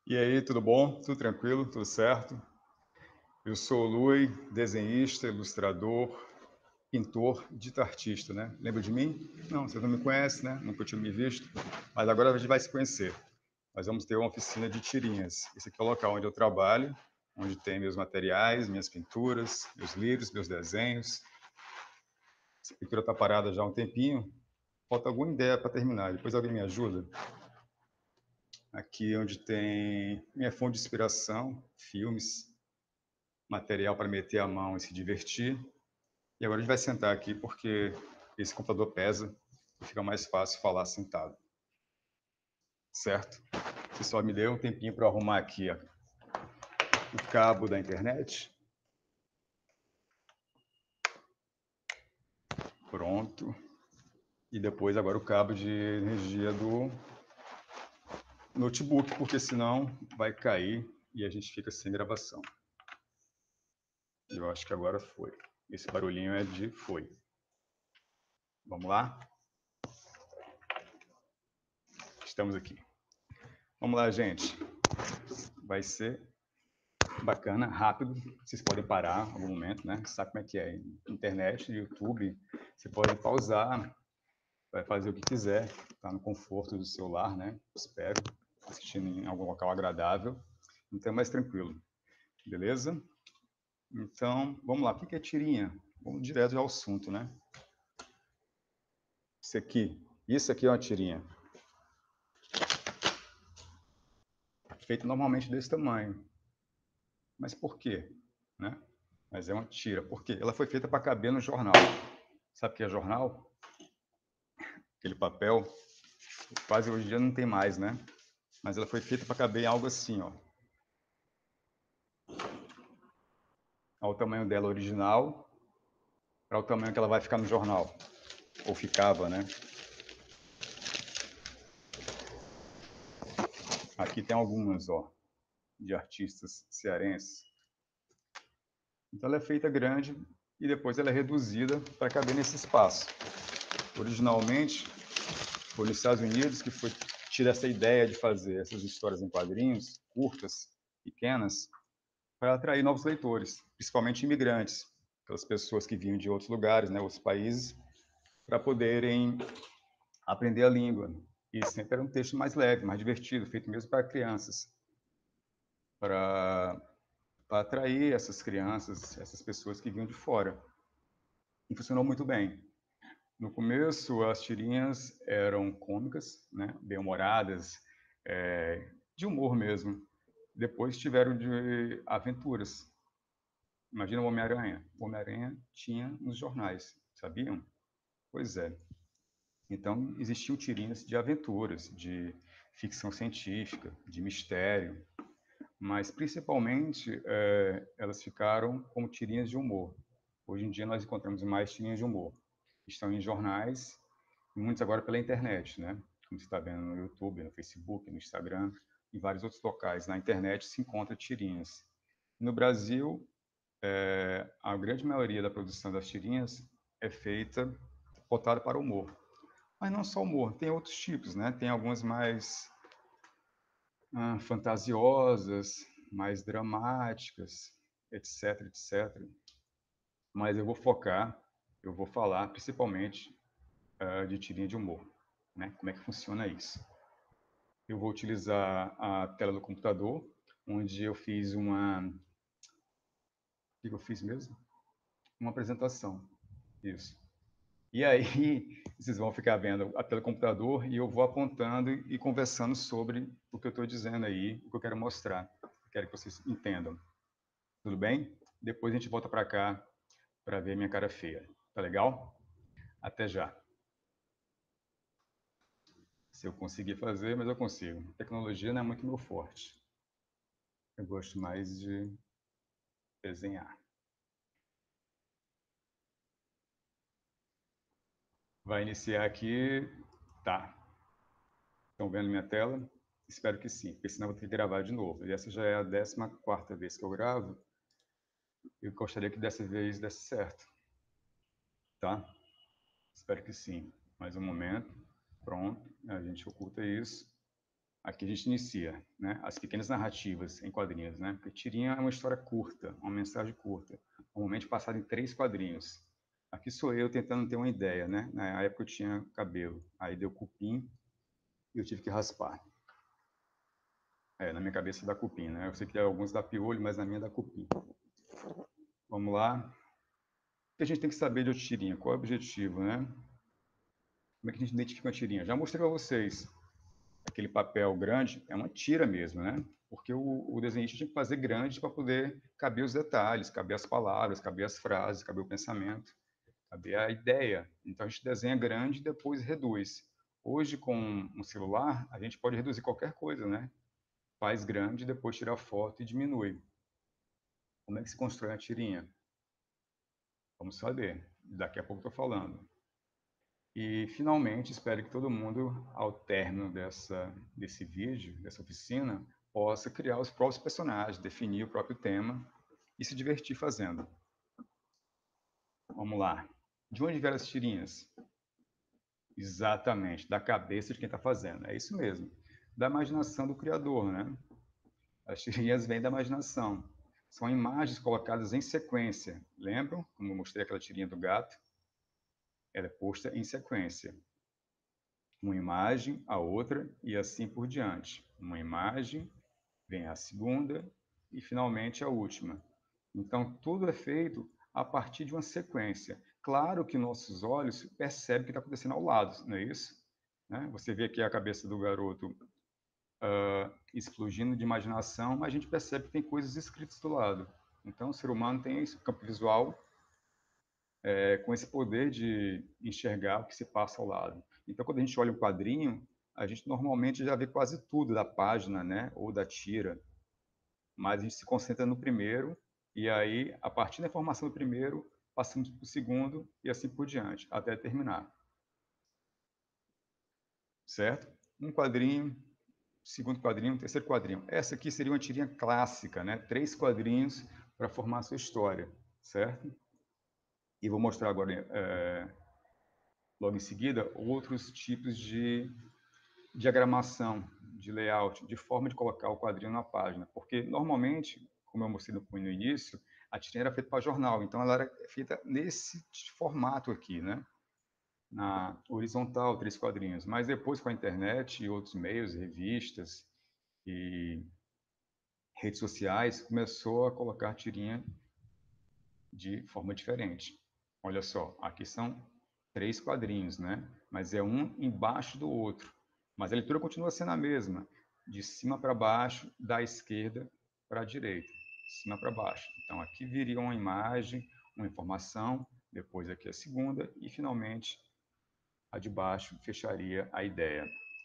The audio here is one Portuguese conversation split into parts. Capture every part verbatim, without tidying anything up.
E aí, tudo bom? Tudo tranquilo? Tudo certo? Eu sou o Lui, desenhista, ilustrador, pintor, dito artista, né? Lembra de mim? Não, você não me conhece, né? Nunca tinha me visto, mas agora a gente vai se conhecer. Nós vamos ter uma oficina de tirinhas. Esse aqui é o local onde eu trabalho, onde tem meus materiais, minhas pinturas, meus livros, meus desenhos. Essa pintura está parada já há um tempinho. Falta alguma ideia para terminar. Depois alguém me ajuda? Aqui onde tem minha fonte de inspiração, filmes, material para meter a mão e se divertir. E agora a gente vai sentar aqui porque esse computador pesa e fica mais fácil falar sentado. Certo? Você só me deu um tempinho para arrumar aqui ó, o cabo da internet. Pronto. E depois agora o cabo de energia do notebook, porque senão vai cair e a gente fica sem gravação. Eu acho que agora foi. Esse barulhinho é de foi. Vamos lá? Estamos aqui. Vamos lá, gente. Vai ser bacana, rápido. Vocês podem parar em algum momento, né? Você sabe como é que é. Internet, YouTube, você pode pausar, vai fazer o que quiser, tá no conforto do seu lar, né? Espero, assistindo em algum local agradável. Então é mais tranquilo. Beleza? Então, vamos lá. O que é tirinha? Vamos direto ao assunto, né? Isso aqui. Isso aqui é uma tirinha. Feita normalmente desse tamanho. Mas por quê? Né? Mas é uma tira. Por quê? Ela foi feita para caber no jornal. Sabe o que é jornal? Aquele papel. Quase hoje em dia não tem mais, né? Mas ela foi feita para caber em algo assim, ó. Ao tamanho dela original, para o tamanho que ela vai ficar no jornal. Ou ficava, né? Aqui tem algumas, ó, de artistas cearenses. Então ela é feita grande e depois ela é reduzida para caber nesse espaço. Originalmente, foi nos Estados Unidos que foi tira essa ideia de fazer essas histórias em quadrinhos, curtas, pequenas, para atrair novos leitores, principalmente imigrantes, aquelas pessoas que vinham de outros lugares, né, outros países, para poderem aprender a língua. E sempre era um texto mais leve, mais divertido, feito mesmo para crianças, para, para atrair essas crianças, essas pessoas que vinham de fora. E funcionou muito bem. No começo, as tirinhas eram cômicas, né, bem-humoradas, é, de humor mesmo. Depois tiveram de aventuras. Imagina o Homem-Aranha. O Homem-Aranha tinha nos jornais, sabiam? Pois é. Então, existiam tirinhas de aventuras, de ficção científica, de mistério, mas principalmente é, elas ficaram como tirinhas de humor. Hoje em dia nós encontramos mais tirinhas de humor. Estão em jornais, e muitos agora pela internet, né? Como você está vendo no YouTube, no Facebook, no Instagram, e vários outros locais. Na internet se encontra tirinhas. No Brasil, é, a grande maioria da produção das tirinhas é feita voltada para o humor. Mas não só humor, tem outros tipos, né? Tem algumas mais ah, fantasiosas, mais dramáticas, etc, etcétera. Mas eu vou focar, eu vou falar principalmente uh, de tirinha de humor, né? Como é que funciona isso? Eu vou utilizar a tela do computador, onde eu fiz uma... O que eu fiz mesmo? Uma apresentação. Isso. E aí, vocês vão ficar vendo a tela do computador e eu vou apontando e conversando sobre o que eu estou dizendo aí, o que eu quero mostrar. Eu quero que vocês entendam. Tudo bem? Depois a gente volta para cá para ver minha cara feia. Tá legal? Até já. Se eu conseguir fazer, mas eu consigo. Tecnologia não é muito meu forte. Eu gosto mais de desenhar. Vai iniciar aqui. Tá. Estão vendo minha tela? Espero que sim, porque senão eu vou ter que gravar de novo. E essa já é a décima quarta vez que eu gravo. Eu gostaria que dessa vez desse certo. Tá? Espero que sim. Mais um momento. Pronto. A gente oculta isso. aqui a gente inicia, né, as pequenas narrativas em quadrinhos, né? Porque tirinha é uma história curta, uma mensagem curta, normalmente passada em três quadrinhos. Aqui sou eu tentando ter uma ideia, né? Na época eu tinha cabelo, aí deu cupim e eu tive que raspar. É, na minha cabeça dá cupim, né? Eu sei que alguns dá piolho, mas na minha dá cupim. Vamos lá. O que a gente tem que saber de tirinha? Qual é o objetivo, né? Como é que a gente identifica uma tirinha? Já mostrei para vocês. Aquele papel grande é uma tira mesmo, né? Porque o, o desenhista tinha que fazer grande para poder caber os detalhes, caber as palavras, caber as frases, caber o pensamento, caber a ideia. Então a gente desenha grande e depois reduz. Hoje, com um celular, a gente pode reduzir qualquer coisa, né? Faz grande, depois tira a foto e diminui. Como é que se constrói uma tirinha? Vamos saber. Daqui a pouco estou falando. E, finalmente, espero que todo mundo, ao término dessa, desse vídeo, dessa oficina, possa criar os próprios personagens, definir o próprio tema e se divertir fazendo. Vamos lá. De onde vieram as tirinhas? Exatamente, da cabeça de quem está fazendo. É isso mesmo. Da imaginação do criador, né? As tirinhas vêm da imaginação. São imagens colocadas em sequência. Lembram? Como eu mostrei aquela tirinha do gato? Ela é posta em sequência. Uma imagem, a outra e assim por diante. Uma imagem, vem a segunda e finalmente a última. Então tudo é feito a partir de uma sequência. Claro que nossos olhos percebem o que está acontecendo ao lado, não é isso? Né? Você vê aqui a cabeça do garoto uh, explodindo de imaginação, mas a gente percebe que tem coisas escritas do lado. Então o ser humano tem esse campo visual é, com esse poder de enxergar o que se passa ao lado. Então, quando a gente olha um quadrinho, a gente normalmente já vê quase tudo da página, né, ou da tira, mas a gente se concentra no primeiro e aí, a partir da informação do primeiro, passamos para o segundo e assim por diante, até terminar. Certo? Um quadrinho, segundo quadrinho, terceiro quadrinho. Essa aqui seria uma tirinha clássica, né? Três quadrinhos para formar a sua história, certo? E vou mostrar agora é, logo em seguida, outros tipos de diagramação, de layout, de forma de colocar o quadrinho na página. Porque, normalmente, como eu mostrei no início, a tirinha era feita para jornal, então ela era feita nesse formato aqui, né? Na horizontal, três quadrinhos. Mas depois, com a internet e outros meios, revistas e redes sociais, começou a colocar tirinha de forma diferente. Olha só, aqui são três quadrinhos, né? Mas é um embaixo do outro. Mas a leitura continua sendo a mesma, de cima para baixo, da esquerda para a direita, de cima para baixo. Então aqui viria uma imagem, uma informação, depois aqui a segunda e finalmente a de baixo fecharia a ideia.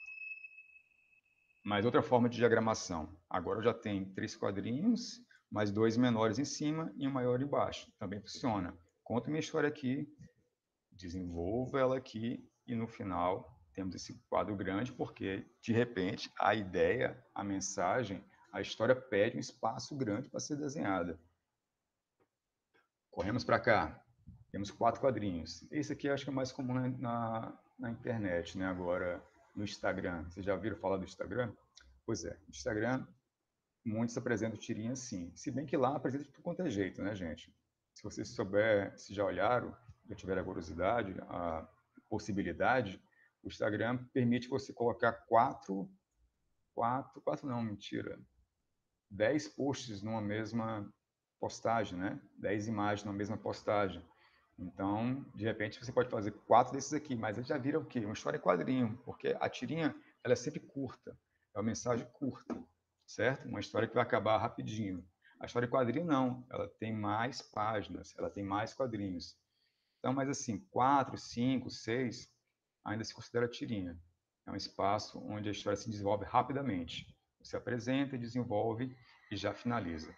Mas outra forma de diagramação. Agora já tem três quadrinhos, mais dois menores em cima e um maior embaixo. Também funciona. Conto minha história aqui, desenvolvo ela aqui e no final temos esse quadro grande porque, de repente, a ideia, a mensagem, a história pede um espaço grande para ser desenhada. Corremos para cá. Temos quatro quadrinhos. Esse aqui eu acho que é mais comum na, na, na internet, né? Agora, no Instagram. Vocês já ouviram falar do Instagram? Pois é, no Instagram, muitos apresentam tirinhas sim. Se bem que lá apresenta de tudo quanto é jeito, né, gente? Se vocês souber, se já olharam, já tiver a curiosidade, a possibilidade, o Instagram permite você colocar quatro, quatro, quatro não, mentira, dez posts numa mesma postagem, né? Dez imagens numa mesma postagem. Então, de repente, você pode fazer quatro desses aqui, mas ele já vira o quê? Uma história em quadrinho, porque a tirinha ela é sempre curta, é uma mensagem curta, certo? Uma história que vai acabar rapidinho. A história em quadrinho não, ela tem mais páginas, ela tem mais quadrinhos. Então, mas assim, quatro, cinco, seis, ainda se considera tirinha. É um espaço onde a história se desenvolve rapidamente. Você apresenta, desenvolve e já finaliza.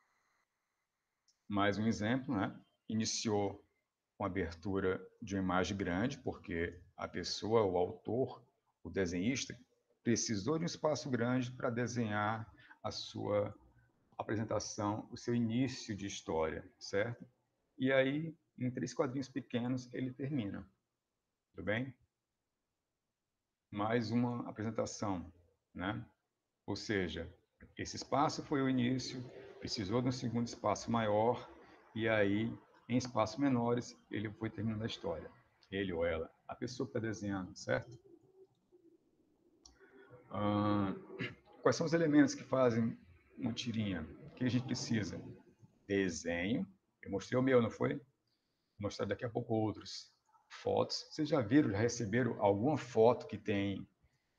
Mais um exemplo, né? Iniciou com a abertura de uma imagem grande, porque a pessoa, o autor, o desenhista, precisou de um espaço grande para desenhar a sua apresentação, o seu início de história, certo? E aí, em três quadrinhos pequenos, ele termina. Tudo bem? Mais uma apresentação, né? Ou seja, esse espaço foi o início, precisou de um segundo espaço maior, e aí, em espaços menores, ele foi terminando a história. Ele ou ela, a pessoa que está desenhando, certo? Ah, quais são os elementos que fazem uma tirinha? O que a gente precisa? Desenho. Eu mostrei o meu, não foi? Vou mostrar daqui a pouco outros. Fotos. Vocês já viram, já receberam alguma foto que tem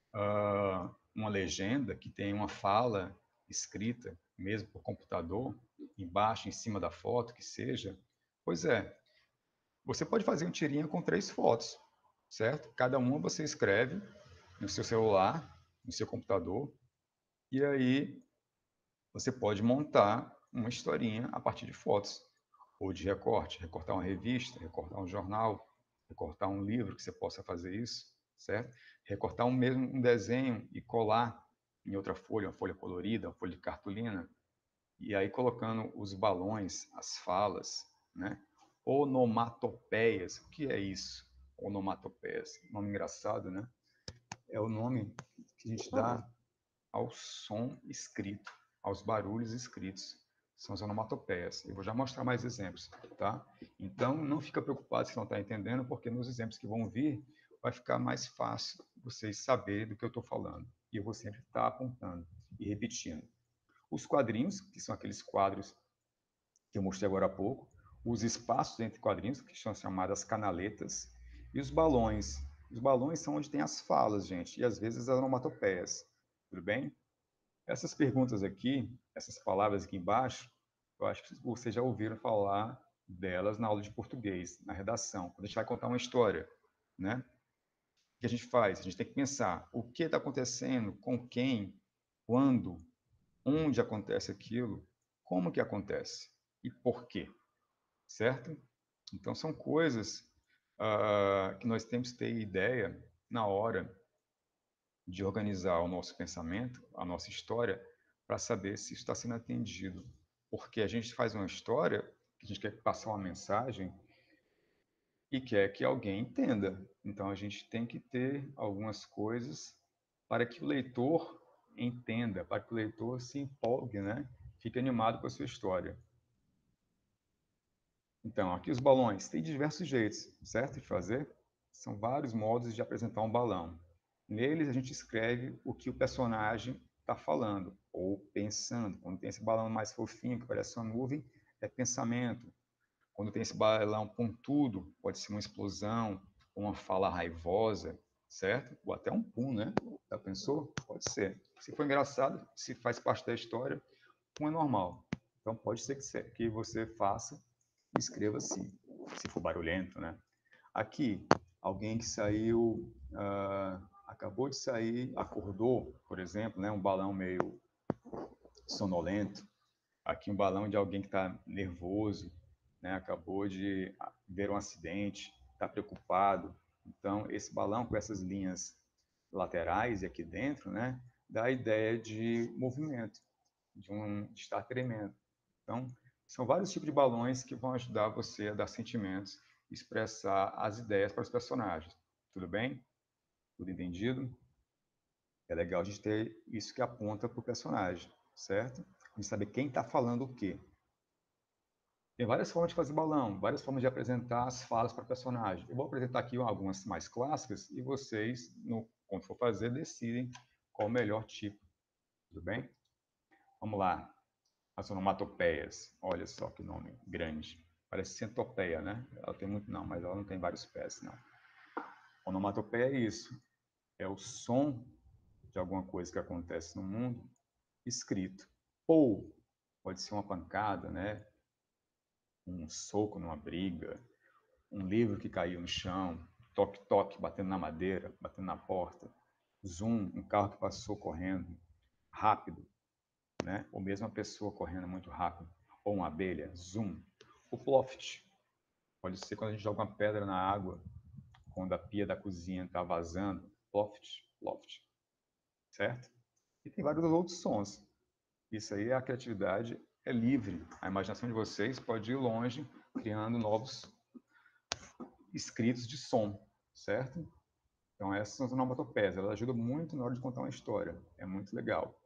uh, uma legenda, que tem uma fala escrita, mesmo por computador, embaixo, em cima da foto, que seja? Pois é, você pode fazer um tirinha com três fotos, certo? Cada uma você escreve no seu celular, no seu computador, e aí você pode montar uma historinha a partir de fotos, ou de recorte, recortar uma revista, recortar um jornal, recortar um livro, que você possa fazer isso, certo? Recortar um mesmo um desenho e colar em outra folha, uma folha colorida, uma folha de cartolina, e aí colocando os balões, as falas, né? Onomatopeias, o que é isso? Onomatopeias, nome engraçado, né? É o nome que a gente dá ao som escrito, aos barulhos escritos. São as onomatopeias. Eu vou já mostrar mais exemplos, tá? Então, não fica preocupado se não está entendendo, porque nos exemplos que vão vir, vai ficar mais fácil vocês saberem do que eu estou falando. E eu vou sempre estar apontando e repetindo. Os quadrinhos, que são aqueles quadros que eu mostrei agora há pouco, os espaços entre quadrinhos, que são chamadas canaletas, e os balões. Os balões são onde tem as falas, gente, e às vezes as onomatopeias. Tudo bem? Essas perguntas aqui, essas palavras aqui embaixo, eu acho que vocês já ouviram falar delas na aula de português, na redação, quando a gente vai contar uma história, né? O que a gente faz? A gente tem que pensar o que está acontecendo, com quem, quando, onde acontece aquilo, como que acontece e por quê, certo? Então, são coisas uh, que nós temos que ter ideia na hora de organizar o nosso pensamento, a nossa história, para saber se está sendo atendido. Porque a gente faz uma história, a gente quer passar uma mensagem e quer que alguém entenda. Então a gente tem que ter algumas coisas para que o leitor entenda, para que o leitor se empolgue, né? Fique animado com a sua história. Então, aqui os balões. Tem diversos jeitos, certo? De fazer. São vários modos de apresentar um balão. Neles, a gente escreve o que o personagem está falando ou pensando. Quando tem esse balão mais fofinho, que parece uma nuvem, é pensamento. Quando tem esse balão pontudo, pode ser uma explosão, uma fala raivosa, certo? Ou até um pum, né? Já pensou? Pode ser. Se for engraçado, se faz parte da história, um é normal. Então, pode ser que você faça e escreva assim, se for barulhento, né? Aqui, alguém que saiu, uh, acabou de sair, acordou, por exemplo, né? Um balão meio sonolento. Aqui, um balão de alguém que está nervoso, né? Acabou de ver um acidente, está preocupado. Então, esse balão com essas linhas laterais e aqui dentro, né? Dá a ideia de movimento, de, um, de estar tremendo. Então, são vários tipos de balões que vão ajudar você a dar sentimentos, expressar as ideias para os personagens. Tudo bem? Tudo entendido? É legal a gente ter isso que aponta para o personagem, certo? A gente saber quem está falando o quê. Tem várias formas de fazer balão, várias formas de apresentar as falas para o personagem. Eu vou apresentar aqui algumas mais clássicas e vocês, no, quando for fazer, decidem qual o melhor tipo. Tudo bem? Vamos lá. As onomatopeias. Olha só que nome grande. Parece centopeia, né? Ela tem muito, não, mas ela não tem vários pés, não. Onomatopeia é isso. É o som de alguma coisa que acontece no mundo escrito. Ou pode ser uma pancada, né? Um soco numa briga, um livro que caiu no chão, toque-toque batendo na madeira, batendo na porta, zoom, um carro que passou correndo rápido, né? Ou mesmo uma pessoa correndo muito rápido, ou uma abelha, zoom. O ploft pode ser quando a gente joga uma pedra na água, quando a pia da cozinha está vazando, ploft, ploft, certo? E tem vários outros sons. Isso aí, a criatividade é livre. A imaginação de vocês pode ir longe, criando novos escritos de som, certo? Então essas são as onomatopeias, elas ajudam muito na hora de contar uma história, é muito legal.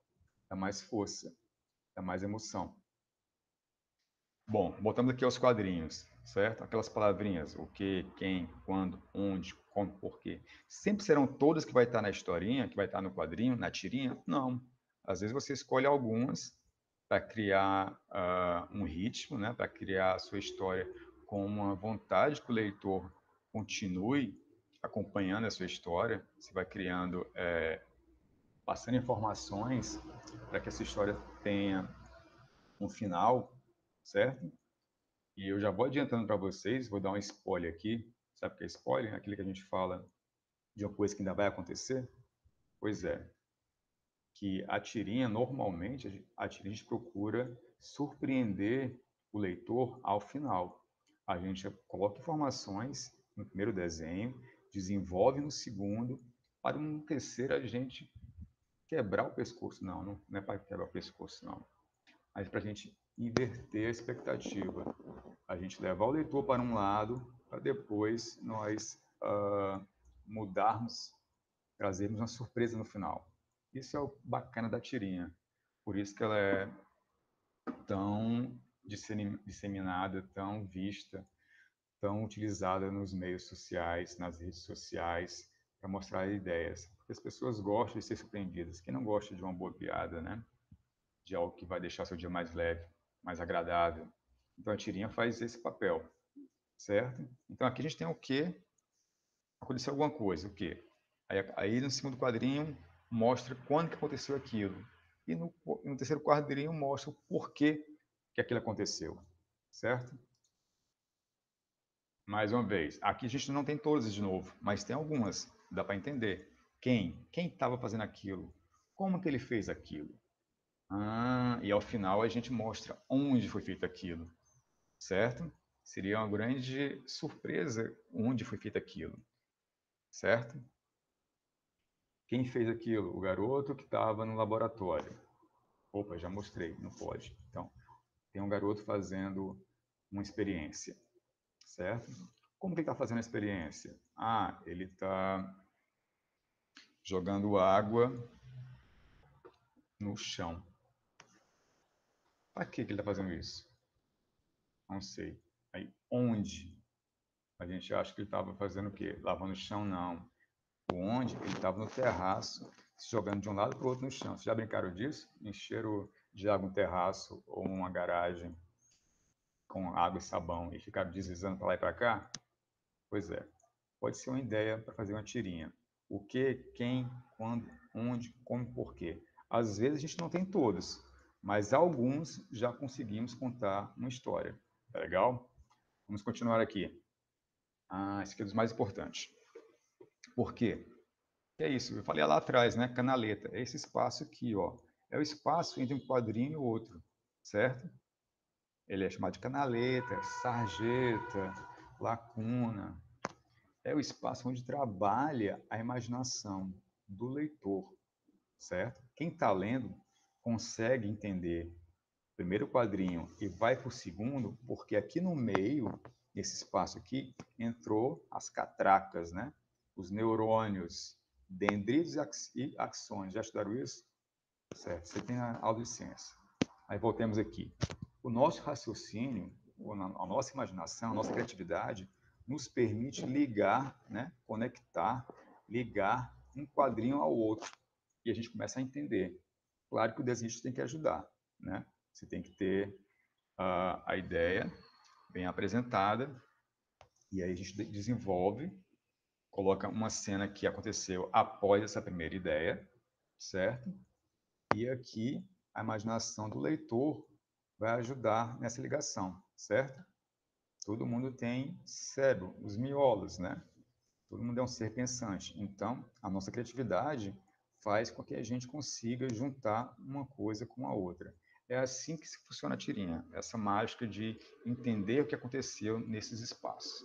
dá mais força, dá mais emoção. Bom, voltamos aqui aos quadrinhos, certo? Aquelas palavrinhas, o que, quem, quando, onde, como, porquê. Sempre serão todas que vai estar na historinha, que vai estar no quadrinho, na tirinha? Não. Às vezes você escolhe algumas para criar uh, um ritmo, né? Para criar a sua história com uma vontade que o leitor continue acompanhando a sua história. Você vai criando, é, passando informações para que essa história tenha um final, certo? E eu já vou adiantando para vocês, vou dar um spoiler aqui. Sabe o que é spoiler? Aquilo que a gente fala de uma coisa que ainda vai acontecer? Pois é, que a tirinha, normalmente, a tirinha a gente procura surpreender o leitor ao final. A gente coloca informações no primeiro desenho, desenvolve no segundo, para no terceiro a gente quebrar o pescoço. Não, não, não é para quebrar o pescoço, não. Mas para a gente inverter a expectativa. A gente levar o leitor para um lado, para depois nós uh, mudarmos, trazermos uma surpresa no final. Isso é o bacana da tirinha. Por isso que ela é tão disseminada, tão vista, tão utilizada nos meios sociais, nas redes sociais, para mostrar ideias. Porque as pessoas gostam de ser surpreendidas. Quem não gosta de uma boa piada, né? De algo que vai deixar seu dia mais leve, mais agradável. Então a tirinha faz esse papel, certo? Então aqui a gente tem o quê? Aconteceu alguma coisa, o quê? Aí, aí no segundo quadrinho mostra quando que aconteceu aquilo. E no, no terceiro quadrinho mostra o porquê que aquilo aconteceu, certo? Mais uma vez, aqui a gente não tem todas de novo, mas tem algumas, dá para entender. Quem? Quem estava fazendo aquilo? Como que ele fez aquilo? Ah, e ao final a gente mostra onde foi feito aquilo, certo? Seria uma grande surpresa onde foi feito aquilo, certo? Quem fez aquilo? O garoto que estava no laboratório. Opa, já mostrei, não pode. Então, tem um garoto fazendo uma experiência, certo? Como que ele está fazendo a experiência? Ah, ele está jogando água no chão. Para que que ele está fazendo isso? Não sei. Aí, onde? A gente acha que ele estava fazendo o quê? Lavando o chão? Não. Onde? Ele estava no terraço, se jogando de um lado para o outro no chão. Vocês já brincaram disso? Encheram de água um terraço ou uma garagem com água e sabão e ficaram deslizando para lá e para cá? Pois é. Pode ser uma ideia para fazer uma tirinha. O que, quem, quando, onde, como, por quê. Às vezes a gente não tem todos, mas alguns já conseguimos contar uma história. Tá legal? Vamos continuar aqui. Ah, esse aqui é dos mais importantes. Por quê? Que é isso, eu falei lá atrás, né? Canaleta. É esse espaço aqui, ó. É o espaço entre um quadrinho e o outro, certo? Ele é chamado de canaleta, sarjeta, lacuna. É o espaço onde trabalha a imaginação do leitor, certo? Quem está lendo consegue entender o primeiro quadrinho e vai para o segundo, porque aqui no meio, nesse espaço aqui, entrou as catracas, né? Os neurônios, dendritos e axônios. Já estudaram isso? Certo, você tem a aula de ciência. Aí voltemos aqui. O nosso raciocínio, a nossa imaginação, a nossa criatividade nos permite ligar, né, conectar, ligar um quadrinho ao outro. E a gente começa a entender. Claro que o desenhista tem que ajudar, né? Você tem que ter uh, a ideia bem apresentada, e aí a gente desenvolve, coloca uma cena que aconteceu após essa primeira ideia, certo? E aqui a imaginação do leitor vai ajudar nessa ligação, certo? Todo mundo tem cérebro, os miolos, né? Todo mundo é um ser pensante. Então, a nossa criatividade faz com que a gente consiga juntar uma coisa com a outra. É assim que funciona a tirinha, essa mágica de entender o que aconteceu nesses espaços.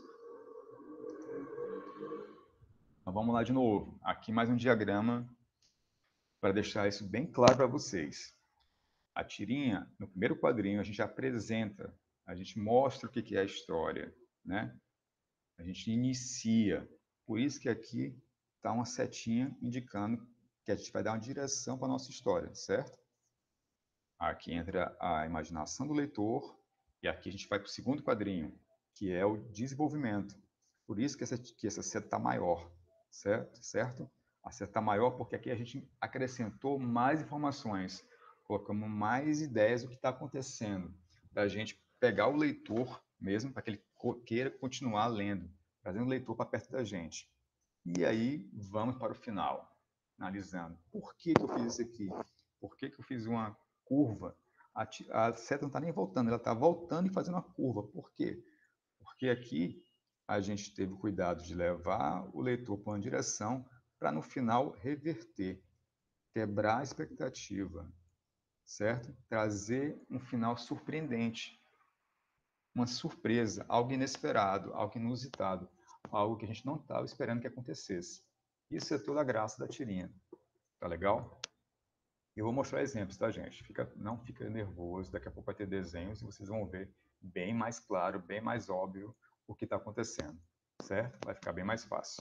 Então, vamos lá de novo. Aqui mais um diagrama para deixar isso bem claro para vocês. A tirinha, no primeiro quadrinho, a gente apresenta, a gente mostra o que é a história, né? A gente inicia. Por isso que aqui está uma setinha indicando que a gente vai dar uma direção para a nossa história, certo? Aqui entra a imaginação do leitor, e aqui a gente vai para o segundo quadrinho, que é o desenvolvimento. Por isso que essa, que essa seta está maior, certo? certo? A seta está maior porque aqui a gente acrescentou mais informações, colocamos mais ideias do que está acontecendo, para a gente pegar o leitor mesmo, para que ele queira continuar lendo, trazendo o leitor para perto da gente. E aí vamos para o final, analisando. Por que, que eu fiz isso aqui? Por que, que eu fiz uma curva? A, a seta não está nem voltando, ela está voltando e fazendo uma curva. Por quê? Porque aqui a gente teve o cuidado de levar o leitor para uma direção para no final reverter, quebrar a expectativa, certo? Trazer um final surpreendente, uma surpresa, algo inesperado, algo inusitado, algo que a gente não estava esperando que acontecesse. Isso é toda a graça da tirinha. Tá legal? Eu vou mostrar exemplos, tá, gente? Fica, não fica nervoso, daqui a pouco vai ter desenhos e vocês vão ver bem mais claro, bem mais óbvio o que está acontecendo, certo? Vai ficar bem mais fácil.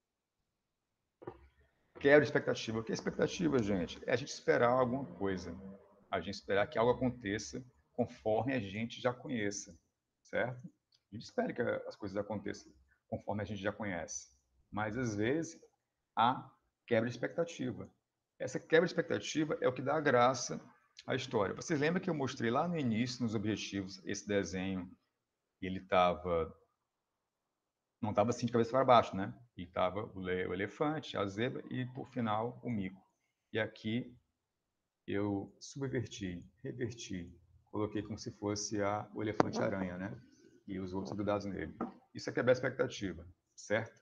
Quebra expectativa. O que é expectativa, gente? É a gente esperar alguma coisa. A gente esperar que algo aconteça conforme a gente já conheça, certo? A gente espera que as coisas aconteçam conforme a gente já conhece. Mas, às vezes, há quebra de expectativa. Essa quebra de expectativa é o que dá a graça à história. Vocês lembram que eu mostrei lá no início, nos objetivos, esse desenho, ele estava não estava assim de cabeça para baixo, né? E estava o, o elefante, a zebra e, por final, o mico. E aqui eu subverti, reverti, coloquei como se fosse a, o elefante-aranha, né? E os outros grudados nele. Isso é quebrar a expectativa, certo?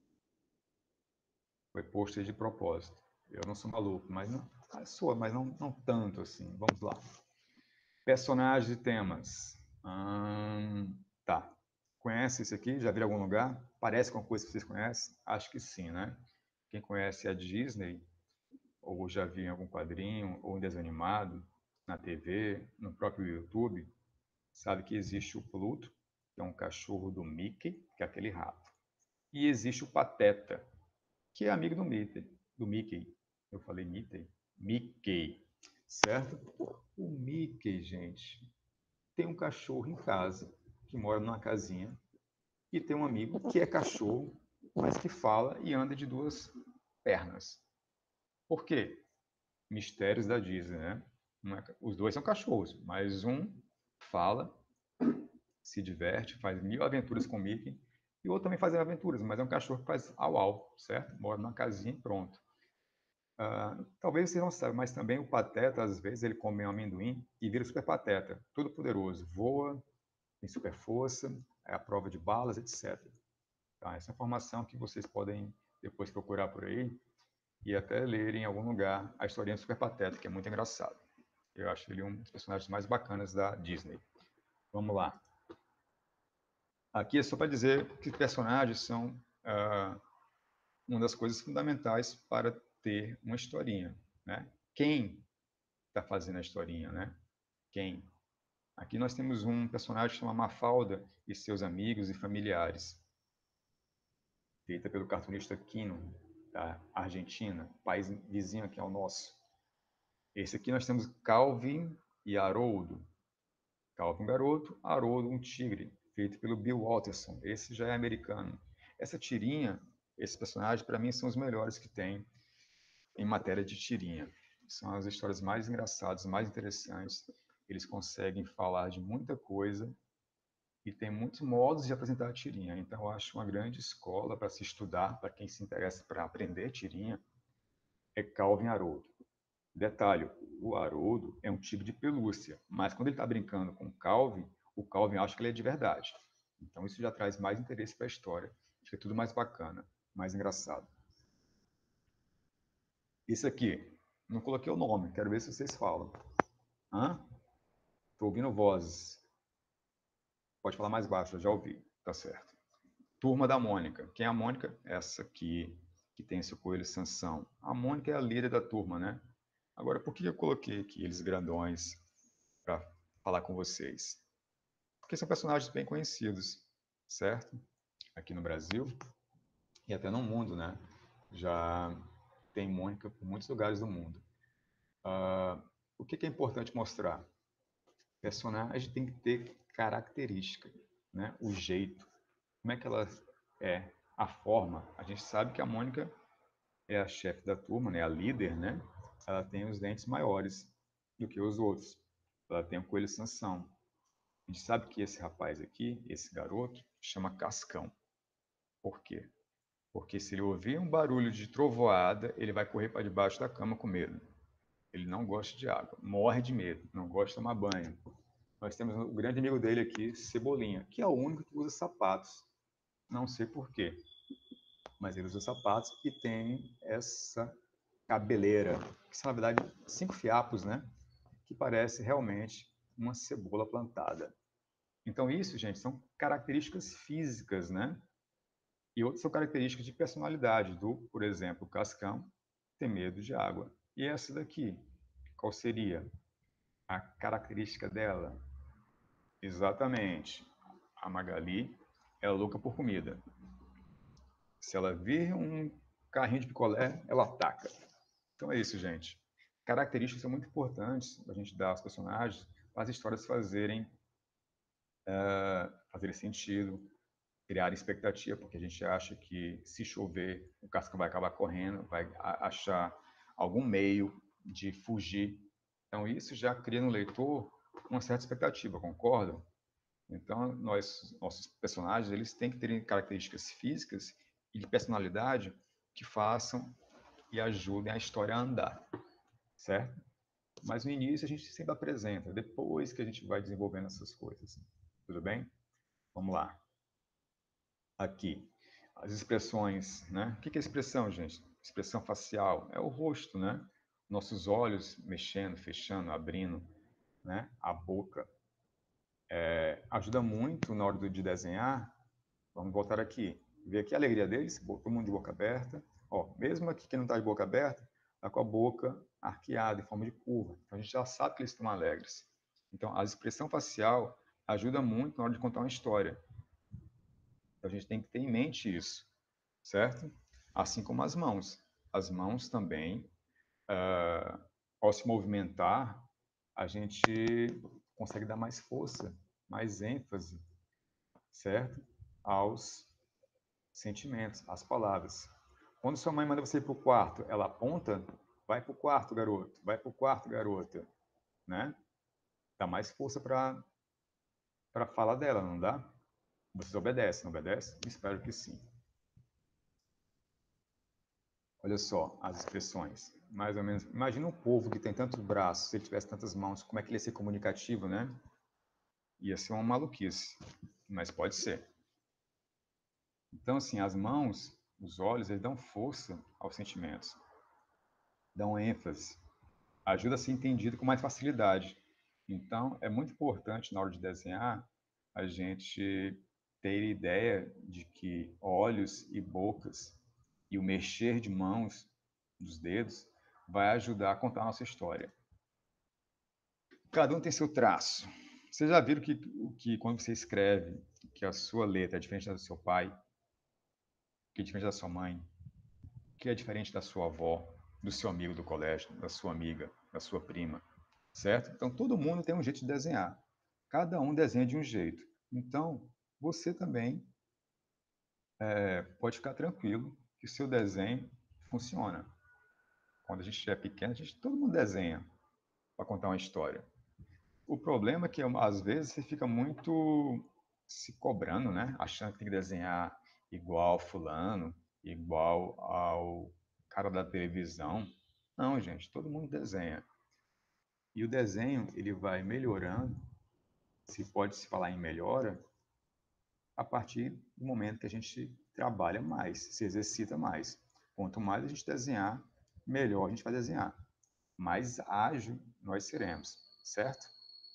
Foi posto de propósito. Eu não sou maluco, mas não, ah, sou, mas não, não tanto assim. Vamos lá. Personagens e temas. Hum, tá. Conhece esse aqui? Já viram em algum lugar? Parece com uma coisa que vocês conhecem? Acho que sim, né? Quem conhece a Disney, ou já viu em algum quadrinho, ou em desenho animado, na T V, no próprio YouTube, sabe que existe o Pluto, que é um cachorro do Mickey, que é aquele rato. E existe o Pateta, que é amigo do Mickey. Do Mickey. Eu falei Mickey? Mickey, certo? O Mickey, gente, tem um cachorro em casa, que mora numa casinha, e tem um amigo que é cachorro, mas que fala e anda de duas pernas. Por quê? Mistérios da Disney, né? Os dois são cachorros, mas um fala, se diverte, faz mil aventuras com o Mickey, e o outro também faz aventuras, mas é um cachorro que faz au-au, certo? Mora numa casinha e pronto. Uh, talvez vocês não saibam, mas também o Pateta, às vezes, ele come um amendoim e vira super pateta, todo poderoso, voa, tem super força, é a prova de balas, etcétera. Tá? Essa informação que vocês podem depois procurar por aí e até ler em algum lugar a historinha do Super Pateta, que é muito engraçado. Eu acho ele um dos personagens mais bacanas da Disney. Vamos lá. Aqui é só para dizer que personagens são uh, uma das coisas fundamentais para ter uma historinha. Né? Quem está fazendo a historinha? Né? Quem? Aqui nós temos um personagem chamado Mafalda e seus amigos e familiares, feita pelo cartunista Quino, da Argentina, país vizinho aqui ao nosso. Esse aqui nós temos Calvin e Haroldo. Calvin, um garoto, Haroldo, um tigre, feito pelo Bill Watterson. Esse já é americano. Essa tirinha, esses personagens, para mim, são os melhores que tem em matéria de tirinha. São as histórias mais engraçadas, mais interessantes. Eles conseguem falar de muita coisa e tem muitos modos de apresentar a tirinha. Então, eu acho uma grande escola para se estudar, para quem se interessa para aprender tirinha, é Calvin e Haroldo. Detalhe, o Haroldo é um tigre de pelúcia, mas quando ele está brincando com o Calvin, o Calvin acha que ele é de verdade. Então, isso já traz mais interesse para a história. Fica tudo mais bacana, mais engraçado. Isso aqui, não coloquei o nome, quero ver se vocês falam. Hã? Estou ouvindo vozes. Pode falar mais baixo, eu já ouvi. Tá certo. Turma da Mônica. Quem é a Mônica? Essa aqui, que tem seu coelho Sansão. A Mônica é a líder da turma, né? Agora, por que eu coloquei aqui eles grandões para falar com vocês? Porque são personagens bem conhecidos, certo? Aqui no Brasil e até no mundo, né? Já tem Mônica por muitos lugares do mundo. Uh, O que, que é importante mostrar? O personagem tem que ter característica, né? O jeito, como é que ela é, a forma. A gente sabe que a Mônica é a chefe da turma, né? A líder, né? Ela tem os dentes maiores do que os outros. Ela tem o coelho Sansão. A gente sabe que esse rapaz aqui, esse garoto, chama Cascão. Por quê? Porque se ele ouvir um barulho de trovoada, ele vai correr para debaixo da cama com medo. Ele não gosta de água, morre de medo, não gosta de tomar banho. Nós temos o grande amigo dele aqui, Cebolinha, que é o único que usa sapatos. Não sei por quê, mas ele usa sapatos e tem essa cabeleira, que são, na verdade, cinco fiapos, né? Que parece realmente uma cebola plantada. Então, isso, gente, são características físicas, né? E outras são características de personalidade, do, por exemplo, o Cascão ter medo de água. E essa daqui, qual seria a característica dela? Exatamente. A Magali é louca por comida. Se ela vir um carrinho de picolé, ela ataca. Então é isso, gente. Características são muito importantes para a gente dar aos personagens, para as histórias fazerem, uh, fazerem sentido, criar expectativa, porque a gente acha que se chover, o Casca vai acabar correndo, vai achar algum meio de fugir. Então isso já cria no leitor uma certa expectativa, concordam? Então nós, nossos personagens, eles têm que ter características físicas e de personalidade que façam e ajudem a história a andar, certo? Mas no início a gente sempre apresenta, depois que a gente vai desenvolvendo essas coisas. Tudo bem? Vamos lá. Aqui, as expressões, né? O que é expressão, gente? Expressão facial é o rosto, né? Nossos olhos mexendo, fechando, abrindo, né? A boca. É, ajuda muito na hora de desenhar. Vamos voltar aqui. Ver aqui a alegria deles, todo mundo de boca aberta. Ó, mesmo aqui quem não está de boca aberta, está com a boca arqueada, em forma de curva. Então a gente já sabe que eles estão alegres. Então a expressão facial ajuda muito na hora de contar uma história. Então a gente tem que ter em mente isso, certo? Assim como as mãos. As mãos também, uh, ao se movimentar, a gente consegue dar mais força, mais ênfase, certo? Aos sentimentos, às palavras. Quando sua mãe manda você ir para o quarto, ela aponta, vai para o quarto, garoto, vai para o quarto, garota, né? Dá mais força para para a fala dela, não dá? Vocês obedecem, não obedecem? Espero que sim. Olha só as expressões, mais ou menos. Imagina um povo que tem tantos braços, se ele tivesse tantas mãos, como é que ele ia ser comunicativo, né? Ia ser uma maluquice, mas pode ser. Então, assim, as mãos, os olhos, eles dão força aos sentimentos, dão ênfase, ajuda a ser entendido com mais facilidade. Então, é muito importante na hora de desenhar a gente ter ideia de que olhos e bocas e o mexer de mãos, dos dedos, vai ajudar a contar a nossa história. Cada um tem seu traço. Vocês já viram que, que quando você escreve, que a sua letra é diferente da do seu pai, que é diferente da sua mãe, que é diferente da sua avó, do seu amigo do colégio, da sua amiga, da sua prima, certo? Então, todo mundo tem um jeito de desenhar. Cada um desenha de um jeito. Então, você também é, pode ficar tranquilo que o seu desenho funciona. Quando a gente é pequeno, a gente, todo mundo desenha para contar uma história. O problema é que, às vezes, você fica muito se cobrando, né? Achando que tem que desenhar igual fulano, igual ao cara da televisão. Não, gente, todo mundo desenha. E o desenho, ele vai melhorando, se pode se falar em melhora, a partir do momento que a gente trabalha mais, se exercita mais. Quanto mais a gente desenhar, melhor a gente vai desenhar. Mais ágil nós seremos, certo?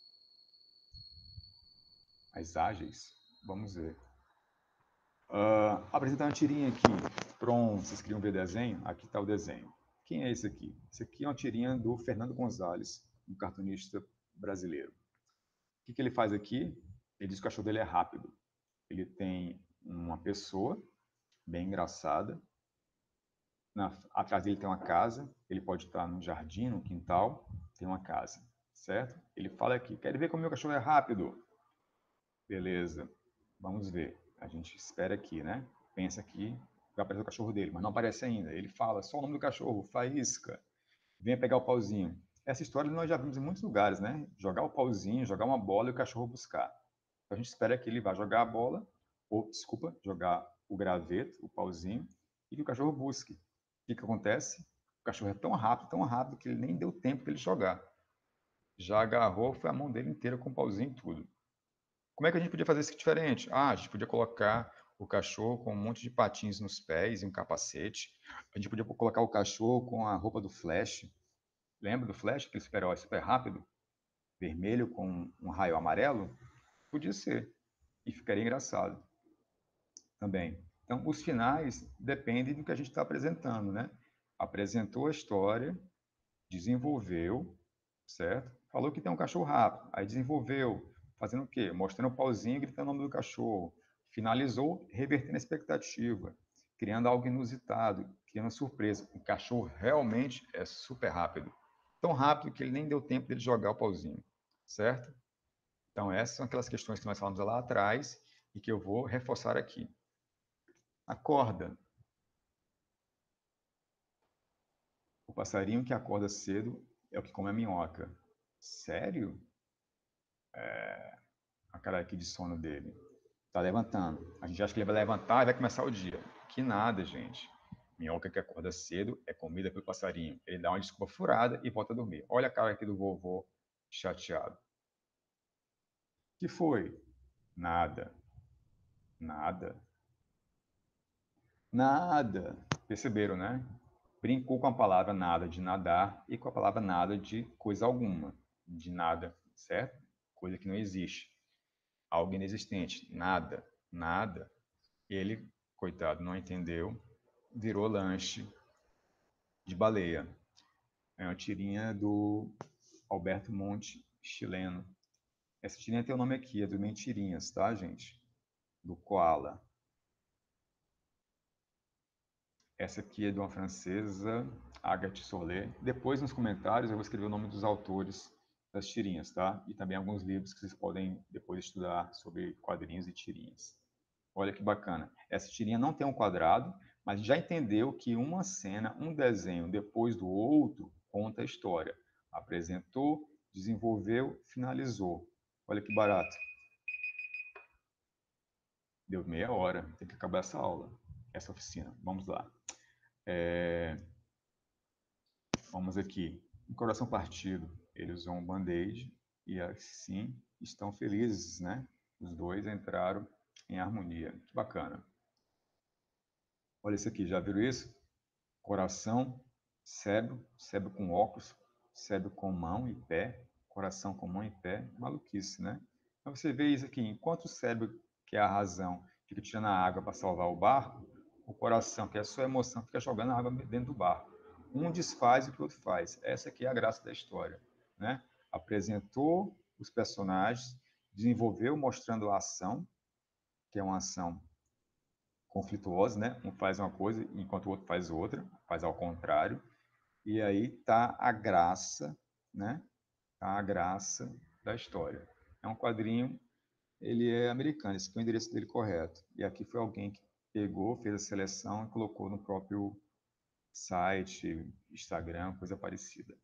Mais ágeis? Vamos ver. Uh, apresentar uma tirinha aqui. Pronto, vocês queriam ver desenho? Aqui está o desenho. Quem é esse aqui? Esse aqui é uma tirinha do Fernando Gonzalez, um cartunista brasileiro. O que, que ele faz aqui? Ele diz que o cachorro dele é rápido. Ele tem uma pessoa bem engraçada. Na, atrás dele tem uma casa. Ele pode estar no jardim, no quintal. tem uma casa, certo? Ele fala aqui, quer ver como meu cachorro é rápido? Beleza, vamos ver. A gente espera aqui, né? Pensa aqui, vai aparecer o cachorro dele, mas não aparece ainda. Ele fala só o nome do cachorro, Faísca. Venha pegar o pauzinho. Essa história nós já vimos em muitos lugares, né? Jogar o pauzinho, jogar uma bola e o cachorro buscar. Então a gente espera que ele vá jogar a bola, ou, desculpa, jogar o graveto, o pauzinho, e que o cachorro busque. O que, que acontece? O cachorro é tão rápido, tão rápido, que ele nem deu tempo para ele jogar. Já agarrou, foi a mão dele inteira com o pauzinho e tudo. Como é que a gente podia fazer isso diferente? Ah, a gente podia colocar o cachorro com um monte de patins nos pés e um capacete. A gente podia colocar o cachorro com a roupa do Flash. Lembra do Flash, aquele super-herói super rápido? Vermelho com um raio amarelo? Podia ser. E ficaria engraçado também. Então, os finais dependem do que a gente está apresentando, né? Apresentou a história, desenvolveu, certo? Falou que tem um cachorro rápido, aí desenvolveu, fazendo o quê? Mostrando o pauzinho e gritando o nome do cachorro. Finalizou, revertendo a expectativa, criando algo inusitado, criando surpresa. O cachorro realmente é super rápido. Tão rápido que ele nem deu tempo de jogar o pauzinho, certo? Então, essas são aquelas questões que nós falamos lá atrás e que eu vou reforçar aqui. Acorda. O passarinho que acorda cedo é o que come a minhoca. Sério? É... A cara aqui de sono dele. Tá levantando. A gente acha que ele vai levantar e vai começar o dia. Que nada, gente. Minhoca que acorda cedo é comida pelo passarinho. Ele dá uma desculpa furada e volta a dormir. Olha a cara aqui do vovô chateado. Que foi? Nada. Nada. Nada. Perceberam, né? Brincou com a palavra nada de nadar e com a palavra nada de coisa alguma. De nada, certo? Coisa que não existe. Algo inexistente. Nada. Nada. Ele, coitado, não entendeu. Virou lanche de baleia. É uma tirinha do Alberto Monte, chileno. Essa tirinha tem o nome aqui, é do Mentirinhas, tá, gente? Do Koala. Essa aqui é de uma francesa, Agathe Solé. Depois, nos comentários, eu vou escrever o nome dos autores das tirinhas, tá? E também alguns livros que vocês podem depois estudar sobre quadrinhos e tirinhas. Olha que bacana. Essa tirinha não tem um quadrado, mas já entendeu que uma cena, um desenho depois do outro, conta a história. Apresentou, desenvolveu, finalizou. Olha que barato. Deu meia hora. Tem que acabar essa aula, essa oficina. Vamos lá. É... Vamos aqui. Um coração partido. Ele usou um band-aid e assim estão felizes, né? Os dois entraram em harmonia. Que bacana. Olha isso aqui, já viram isso? Coração, cérebro, cérebro com óculos, cérebro com mão e pé, coração com mão e pé, maluquice, né? Então você vê isso aqui, enquanto o cérebro, que é a razão, fica tirando a água para salvar o barco, o coração, que é a sua emoção, fica jogando a água dentro do barco. Um desfaz o que o outro faz. Essa aqui é a graça da história, né? Apresentou os personagens, desenvolveu mostrando a ação, que é uma ação conflituosa, né? Um faz uma coisa enquanto o outro faz outra, faz ao contrário. E aí tá a graça, né? Tá a graça da história. É um quadrinho, ele é americano, esse aqui é o endereço dele correto. E aqui foi alguém que pegou, fez a seleção e colocou no próprio site, Instagram, coisa parecida.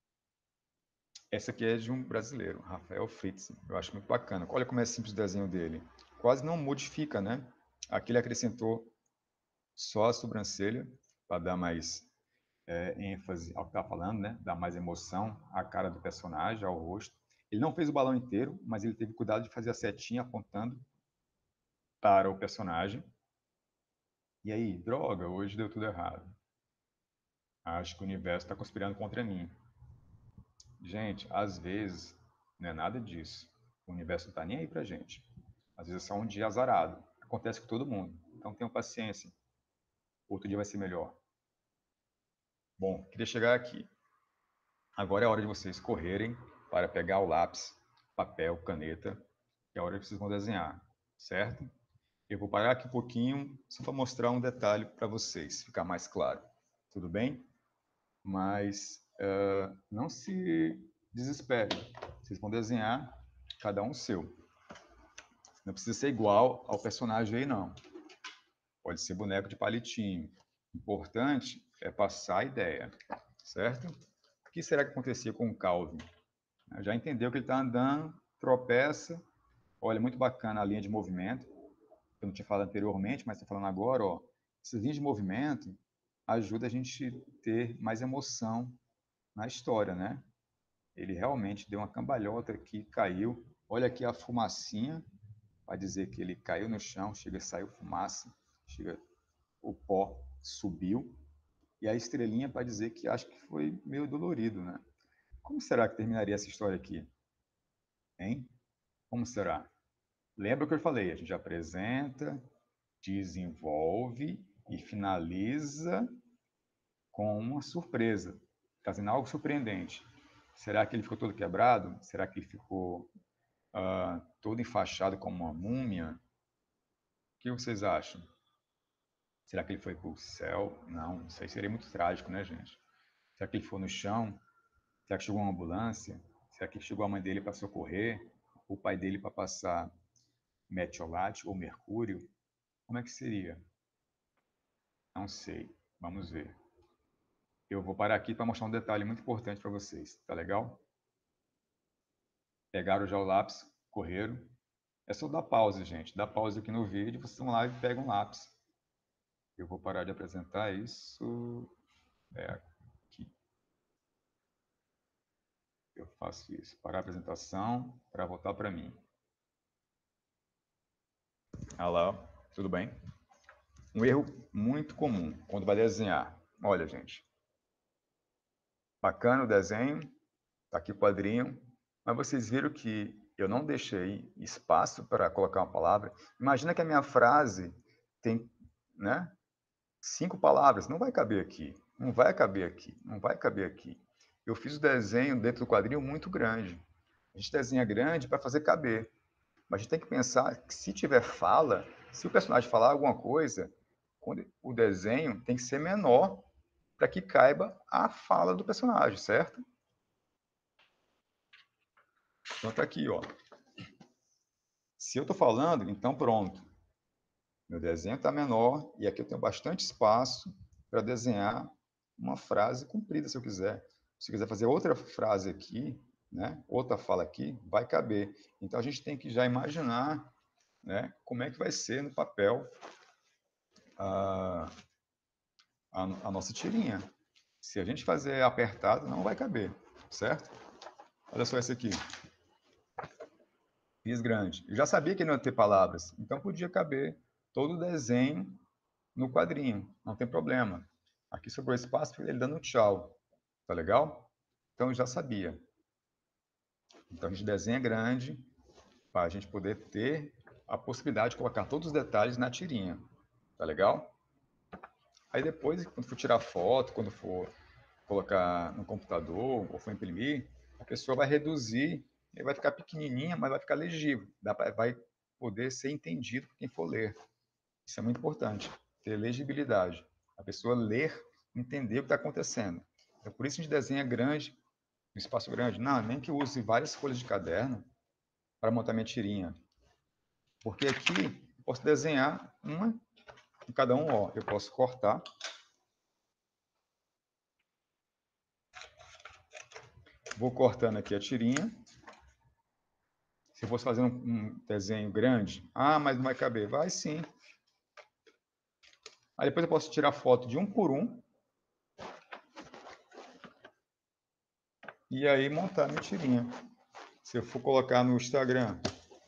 Essa aqui é de um brasileiro, Rafael Fritz. Eu acho muito bacana. Olha como é simples o desenho dele. Quase não modifica, né? Aqui ele acrescentou só a sobrancelha para dar mais é, ênfase ao que está falando, né? Dar mais emoção à cara do personagem, ao rosto. Ele não fez o balão inteiro, mas ele teve cuidado de fazer a setinha apontando para o personagem. E aí, droga, hoje deu tudo errado. Acho que o universo está conspirando contra mim. Gente, às vezes não é nada disso. O universo não está nem aí pra gente. Às vezes é só um dia azarado. Acontece com todo mundo. Então tenham paciência. Outro dia vai ser melhor. Bom, queria chegar aqui. Agora é a hora de vocês correrem para pegar o lápis, papel, caneta, que é a hora que vocês vão desenhar, certo? Eu vou parar aqui um pouquinho só para mostrar um detalhe para vocês, ficar mais claro. Tudo bem? Mas uh, não se desespere. Vocês vão desenhar cada um o seu. Não precisa ser igual ao personagem aí, não. Pode ser boneco de palitinho. O importante é passar a ideia, certo? O que será que acontecia com o Calvin? Já entendeu que ele está andando, tropeça. Olha, muito bacana a linha de movimento. Eu não tinha falado anteriormente, mas estou falando agora. Ó, essas linhas de movimento ajudam a gente a ter mais emoção na história, né? Ele realmente deu uma cambalhota aqui, caiu. Olha aqui a fumacinha, vai dizer que ele caiu no chão, chega, saiu fumaça, chega, o pó subiu. E a estrelinha para dizer que acho que foi meio dolorido, né? Como será que terminaria essa história aqui? Hein? Como será? Lembra o que eu falei? A gente apresenta, desenvolve e finaliza com uma surpresa, trazendo algo surpreendente. Será que ele ficou todo quebrado? Será que ele ficou uh, todo enfaixado como uma múmia? O que vocês acham? Será que ele foi para o céu? Não, isso aí seria muito trágico, né, gente? Será que ele foi no chão? Será que chegou uma ambulância? Será que chegou a mãe dele para socorrer? O pai dele para passar metiolate ou mercúrio? Como é que seria? Não sei. Vamos ver. Eu vou parar aqui para mostrar um detalhe muito importante para vocês. Tá legal? Pegaram já o lápis, correram. É só dar pause, gente. Dá pause aqui no vídeo, vocês vão lá e pegam um lápis. Eu vou parar de apresentar isso. É aqui. Eu faço isso. Parar a apresentação para voltar para mim. Olá, tudo bem? Um erro muito comum quando vai desenhar. Olha, gente. Bacana o desenho. Tá aqui o quadrinho. Mas vocês viram que eu não deixei espaço para colocar uma palavra. Imagina que a minha frase tem, né, cinco palavras. Não vai caber aqui. Não vai caber aqui. Não vai caber aqui. Eu fiz o desenho dentro do quadrinho muito grande. A gente desenha grande para fazer caber. Mas a gente tem que pensar que se tiver fala, se o personagem falar alguma coisa, o desenho tem que ser menor para que caiba a fala do personagem, certo? Então tá aqui, ó. Se eu estou falando, então pronto. Meu desenho está menor e aqui eu tenho bastante espaço para desenhar uma frase comprida, se eu quiser. Se eu quiser fazer outra frase aqui, né, outra fala aqui, vai caber. Então a gente tem que já imaginar, né, como é que vai ser no papel a, a, a nossa tirinha. Se a gente fazer apertado, não vai caber, certo? Olha só esse aqui. Fiz grande. Eu já sabia que não ia ter palavras, então podia caber todo o desenho no quadrinho, não tem problema. Aqui sobrou espaço para ele dando tchau, tá legal? Então eu já sabia. Então a gente desenha grande para a gente poder ter a possibilidade de colocar todos os detalhes na tirinha, tá legal? Aí depois, quando for tirar foto, quando for colocar no computador ou for imprimir, a pessoa vai reduzir, ele vai ficar pequenininha, mas vai ficar legível, dá pra, vai poder ser entendido por quem for ler. Isso é muito importante, ter legibilidade. A pessoa ler, entender o que está acontecendo. Então, por isso a gente desenha grande, um espaço grande. Não, nem que use várias folhas de caderno para montar minha tirinha. Porque aqui eu posso desenhar uma em cada um, ó. Eu posso cortar. Vou cortando aqui a tirinha. Se eu fosse fazer um, um desenho grande, ah, mas não vai caber. Vai sim. Aí depois eu posso tirar foto de um por um. E aí montar minha tirinha. Se eu for colocar no Instagram,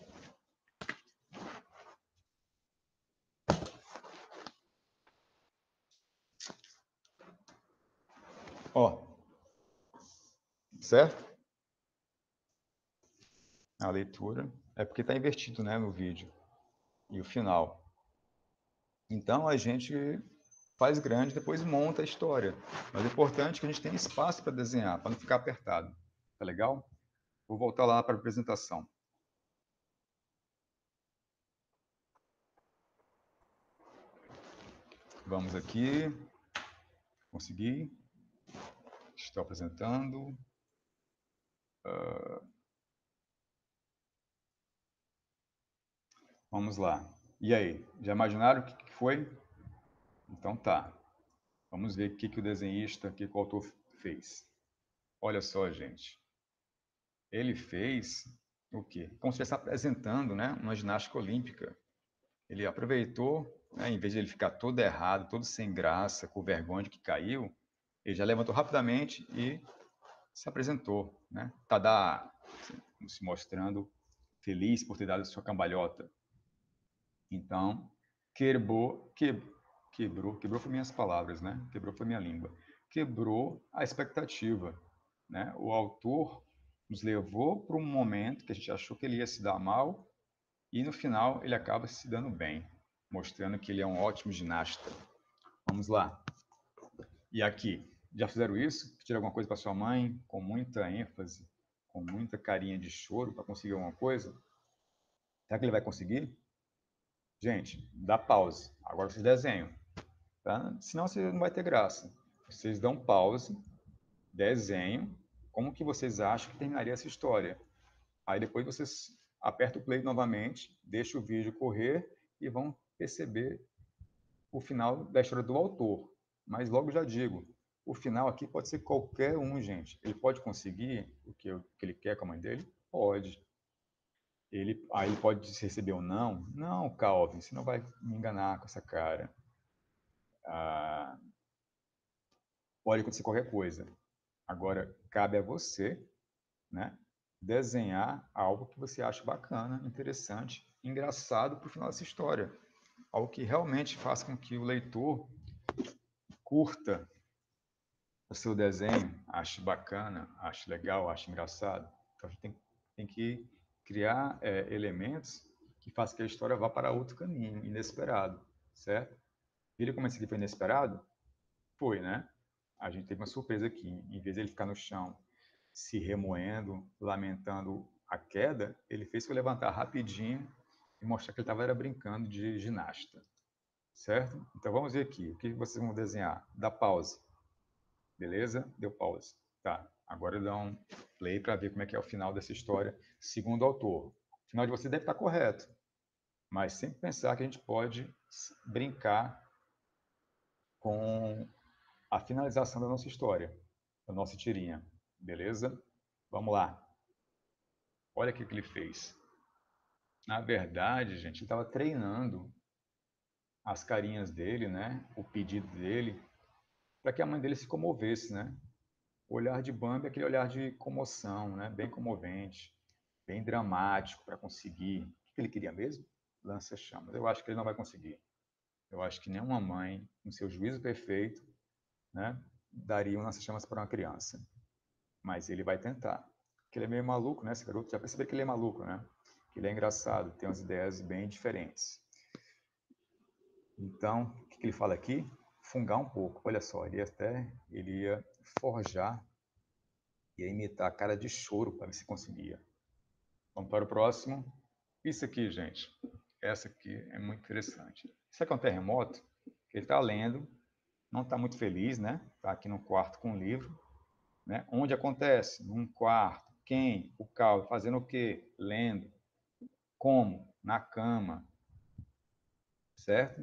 ó, certo? A leitura é porque está invertido, né, no vídeo e o final. Então a gente faz grande, depois monta a história. Mas o importante é que a gente tenha espaço para desenhar, para não ficar apertado. Tá legal? Vou voltar lá para a apresentação. Vamos aqui. Consegui. Estou apresentando. Uh, vamos lá. E aí, já imaginaram o que, que foi? Então tá. Vamos ver o que, que o desenhista, o que, que o autor fez. Olha só, gente. Ele fez o quê? Como se estivesse apresentando, né, uma ginástica olímpica. Ele aproveitou, né, em vez de ele ficar todo errado, todo sem graça, com vergonha de que caiu, ele já levantou rapidamente e se apresentou, né? Tá da, se mostrando feliz por ter dado a sua cambalhota. Então, quebrou, que, quebrou, quebrou foi minhas palavras, né? Quebrou foi minha língua. Quebrou a expectativa, né? O autor nos levou para um momento que a gente achou que ele ia se dar mal e no final ele acaba se dando bem, mostrando que ele é um ótimo ginasta. Vamos lá. E aqui, já fizeram isso? Tira alguma coisa para sua mãe com muita ênfase, com muita carinha de choro para conseguir alguma coisa? Será que ele vai conseguir? Gente, dá pause. Agora vocês desenham, tá? Senão você não vai ter graça. Vocês dão pause, desenham, como que vocês acham que terminaria essa história. Aí depois vocês apertam o play novamente, deixam o vídeo correr e vão perceber o final da história do autor. Mas logo já digo, o final aqui pode ser qualquer um, gente. Ele pode conseguir o que, o que ele quer com a mãe dele? Pode. Ele, aí ele pode receber ou não? Não, Calvin, você não vai me enganar com essa cara. Ah, pode acontecer qualquer coisa. Agora, cabe a você, né, desenhar algo que você acha bacana, interessante, engraçado para o final dessa história. Algo que realmente faça com que o leitor curta o seu desenho, ache bacana, ache legal, ache engraçado. Então a gente tem, tem que criar é, elementos que façam que a história vá para outro caminho, inesperado, certo? Viram como esse aqui foi inesperado? Foi, né? A gente teve uma surpresa aqui. Em vez de ele ficar no chão se remoendo, lamentando a queda, ele fez que eu levantar rapidinho e mostrar que ele estava brincando de ginasta, certo? Então vamos ver aqui. O que vocês vão desenhar? Dá pause. Beleza? Deu pause. Tá. Agora dá um play para ver como é que é o final dessa história, segundo o autor. O final de você deve estar correto, mas sempre pensar que a gente pode brincar com a finalização da nossa história, da nossa tirinha. Beleza? Vamos lá. Olha o que ele fez. Na verdade, gente, ele estava treinando as carinhas dele, né? O pedido dele, para que a mãe dele se comovesse, né? O olhar de Bambi é aquele olhar de comoção, né? Bem comovente, bem dramático para conseguir. O que ele queria mesmo? Lança-chamas. Eu acho que ele não vai conseguir. Eu acho que nenhuma mãe, com seu juízo perfeito, né, daria um lança-chamas para uma criança. Mas ele vai tentar. Porque ele é meio maluco, né? Esse garoto já percebeu que ele é maluco, né? Que ele é engraçado, tem umas ideias bem diferentes. Então, o que ele fala aqui? Fungar um pouco. Olha só, ele ia até ele ia forjar, ia imitar a cara de choro para ver se conseguia. Vamos para o próximo. Isso aqui, gente, essa aqui é muito interessante. Isso aqui é um terremoto que ele está lendo, não está muito feliz, né? Está aqui no quarto com um livro, né? Onde acontece? Num quarto. Quem? O Cal. Fazendo o quê? Lendo. Como? Na cama. Certo?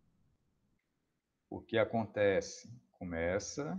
O que acontece? Começa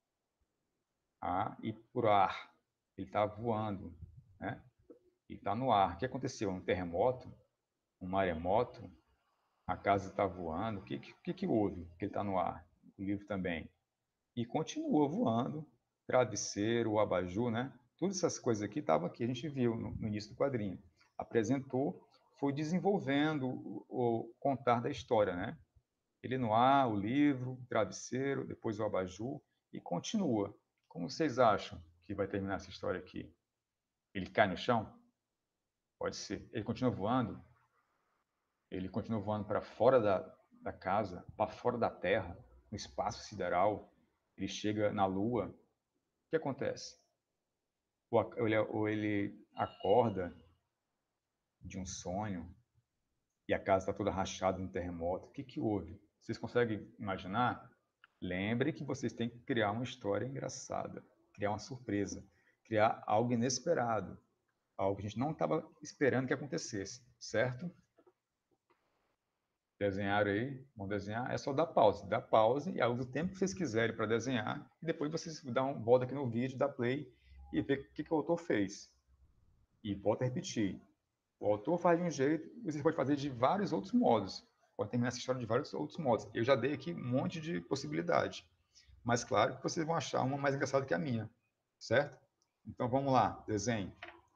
a ir por ar. Ele está voando, né? Ele está no ar. O que aconteceu? Um terremoto? Um maremoto? A casa está voando? O que, que, que houve? Que ele está no ar. O livro também. E continua voando. Travesseiro, o abajur, né? Todas essas coisas aqui estavam aqui, a gente viu no, no início do quadrinho. Apresentou, foi desenvolvendo o, o contar da história, né? Ele no ar, o livro, o travesseiro, depois o abajur, e continua. Como vocês acham que vai terminar essa história aqui? Ele cai no chão? Pode ser. Ele continua voando? Ele continua voando para fora da, da casa, para fora da Terra, no espaço sideral. Ele chega na Lua. O que acontece? Ou ele, ou ele acorda de um sonho e a casa está toda rachada no terremoto. O que, que houve? Vocês conseguem imaginar? Lembre que vocês têm que criar uma história engraçada, criar uma surpresa. criar algo inesperado, algo que a gente não estava esperando que acontecesse, certo? Desenharam aí? Vão desenhar? É só dar pausa. Dá pausa e usa o tempo que vocês quiserem para desenhar. E depois vocês dão volta aqui no vídeo, dá play e vê o que, que o autor fez. E volta a repetir. O autor faz de um jeito e você pode fazer de vários outros modos. Pode terminar essa história de vários outros modos. Eu já dei aqui um monte de possibilidade. Mas claro que vocês vão achar uma mais engraçada que a minha. Certo? Então vamos lá. Desenho.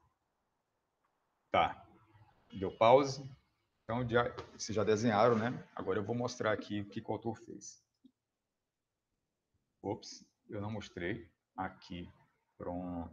Tá. Deu pause. Então, já, vocês já desenharam, né? Agora eu vou mostrar aqui o que, que o autor fez. Ops, eu não mostrei. Aqui. Pronto.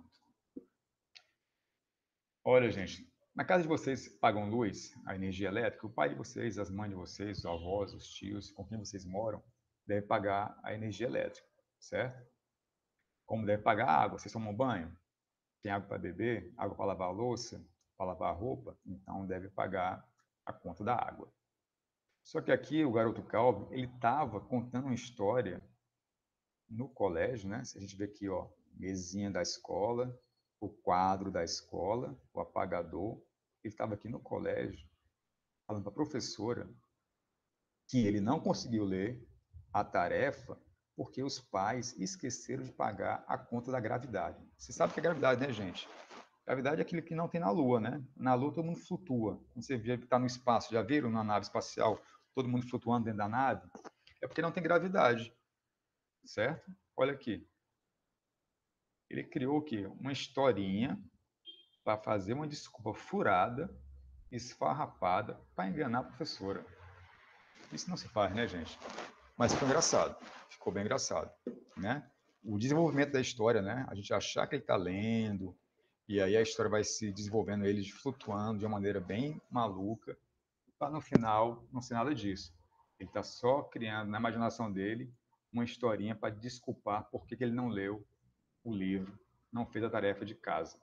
Olha, gente, na casa de vocês pagam luz, a energia elétrica, o pai de vocês, as mães de vocês, os avós, os tios, com quem vocês moram, deve pagar a energia elétrica, certo? Como deve pagar a água, vocês tomam banho, tem água para beber, água para lavar a louça, para lavar a roupa, então deve pagar a conta da água. Só que aqui o garoto Calvin, ele estava contando uma história no colégio, né? Se a gente vê aqui, ó, mesinha da escola, o quadro da escola, o apagador. Ele estava aqui no colégio falando para a professora que ele não conseguiu ler a tarefa porque os pais esqueceram de pagar a conta da gravidade. Você sabe o que é gravidade, né, gente? Gravidade é aquilo que não tem na Lua, né? Na Lua todo mundo flutua. Quando você vê que está no espaço, já viram na nave espacial, todo mundo flutuando dentro da nave? É porque não tem gravidade, certo? Olha aqui. Ele criou o quê? Uma historinha para fazer uma desculpa furada, esfarrapada, para enganar a professora. Isso não se faz, né, gente? Mas ficou engraçado. Ficou bem engraçado, né? O desenvolvimento da história, né? A gente achar que ele está lendo, e aí a história vai se desenvolvendo, ele flutuando de uma maneira bem maluca, para no final não ser nada disso. Ele está só criando na imaginação dele uma historinha para desculpar por que ele não leu o livro, não fez a tarefa de casa.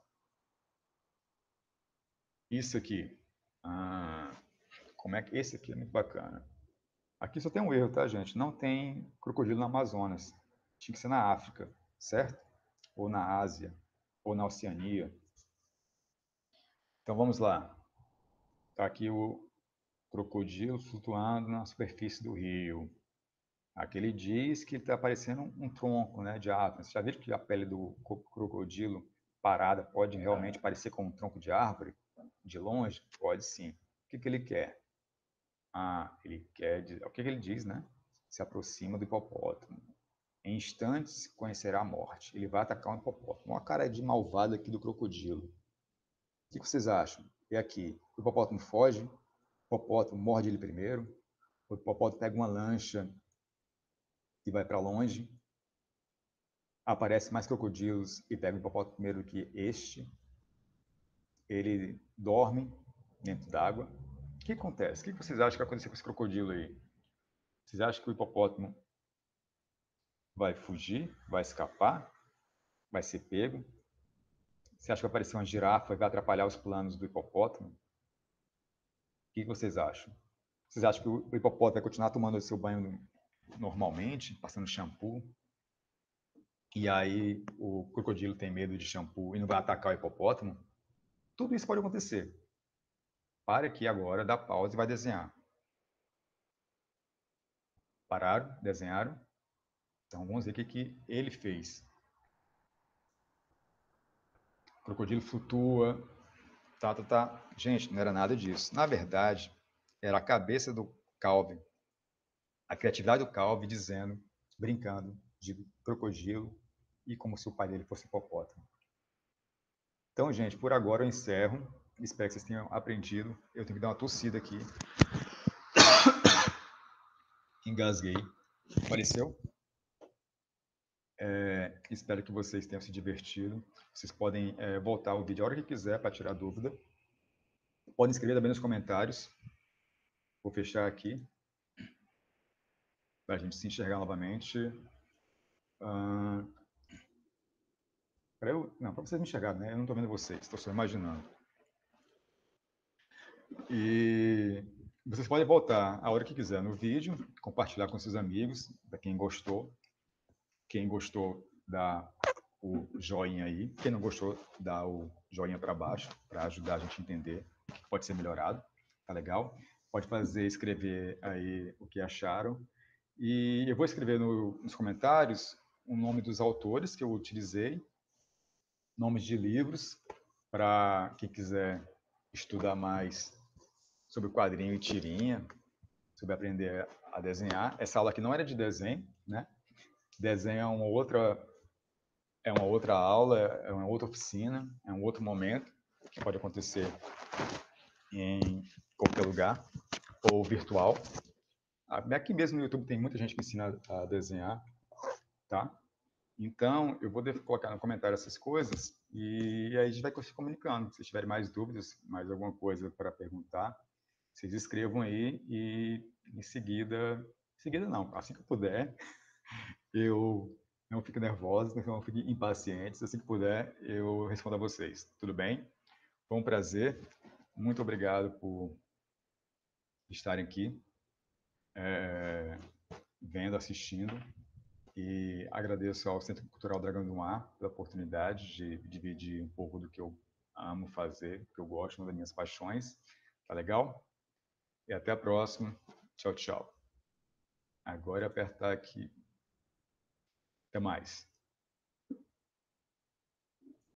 Isso aqui. Ah, como é que esse aqui é muito bacana. Aqui só tem um erro, tá, gente? Não tem crocodilo no Amazonas. Tinha que ser na África, certo? Ou na Ásia, ou na Oceania. Então vamos lá. Tá aqui o crocodilo flutuando na superfície do rio. Aqui ele diz que está parecendo um, um tronco, né, de árvore. Você já viu que a pele do crocodilo parada pode realmente parecer como um tronco de árvore? De longe? Pode sim. O que, que ele quer? Ah, ele quer... O que, que ele diz, né? Se aproxima do hipopótamo. Em instantes conhecerá a morte. Ele vai atacar um hipopótamo. Uma cara de malvado aqui do crocodilo. O que vocês acham? E aqui, o hipopótamo foge, o hipopótamo morde ele primeiro, o hipopótamo pega uma lancha e vai para longe, aparece mais crocodilos e pega o hipopótamo primeiro que este, ele dorme dentro d'água. O que acontece? O que vocês acham que vai acontecer com esse crocodilo aí? Vocês acham que o hipopótamo vai fugir, vai escapar, vai ser pego? Você acha que vai aparecer uma girafa e vai atrapalhar os planos do hipopótamo? O que vocês acham? Vocês acham que o hipopótamo vai continuar tomando o seu banho normalmente, passando shampoo? E aí o crocodilo tem medo de shampoo e não vai atacar o hipopótamo? Tudo isso pode acontecer. Pare aqui agora, dá pausa e vai desenhar. Pararam? Desenharam? Então vamos ver o que, que ele fez. O crocodilo flutua, tá, tá, tá. Gente, não era nada disso. Na verdade, era a cabeça do Calvin, a criatividade do Calvin dizendo, brincando de crocodilo e como se o pai dele fosse hipopótamo. Então, gente, por agora eu encerro. Espero que vocês tenham aprendido. Eu tenho que dar uma tossida aqui. Engasguei. Apareceu? É, espero que vocês tenham se divertido. Vocês podem é, voltar ao vídeo a hora que quiser para tirar dúvida. Podem escrever também nos comentários. Vou fechar aqui para a gente se enxergar novamente. Ah, para eu, não, para vocês me enxergarem, né? Eu não estou vendo vocês, estou só imaginando. E vocês podem voltar a hora que quiser no vídeo, compartilhar com seus amigos, para quem gostou. Quem gostou da o joinha aí. Quem não gostou, dá o joinha para baixo, para ajudar a gente a entender o que pode ser melhorado. Tá legal? Pode fazer, escrever aí o que acharam. E eu vou escrever no, nos comentários o nome dos autores que eu utilizei, nomes de livros, para quem quiser estudar mais sobre o quadrinho e tirinha, sobre aprender a desenhar. Essa aula aqui não era de desenho, né? Desenho é uma outra é uma outra aula, é uma outra oficina, é um outro momento que pode acontecer em qualquer lugar ou virtual. Aqui mesmo no YouTube tem muita gente que ensina a desenhar, tá? Então, eu vou colocar no comentário essas coisas e aí a gente vai se comunicando. Se tiverem mais dúvidas, mais alguma coisa para perguntar, vocês escrevam aí e em seguida, em seguida não, assim que eu puder, eu não fico nervosa, não fico impaciente, assim que puder, eu respondo a vocês. Tudo bem? Foi um prazer. Muito obrigado por estarem aqui, é, vendo, assistindo. E agradeço ao Centro Cultural Dragão do Mar pela oportunidade de dividir um pouco do que eu amo fazer, do que eu gosto, uma das minhas paixões. Tá legal? E até a próxima. Tchau, tchau. Agora é apertar aqui. Até mais.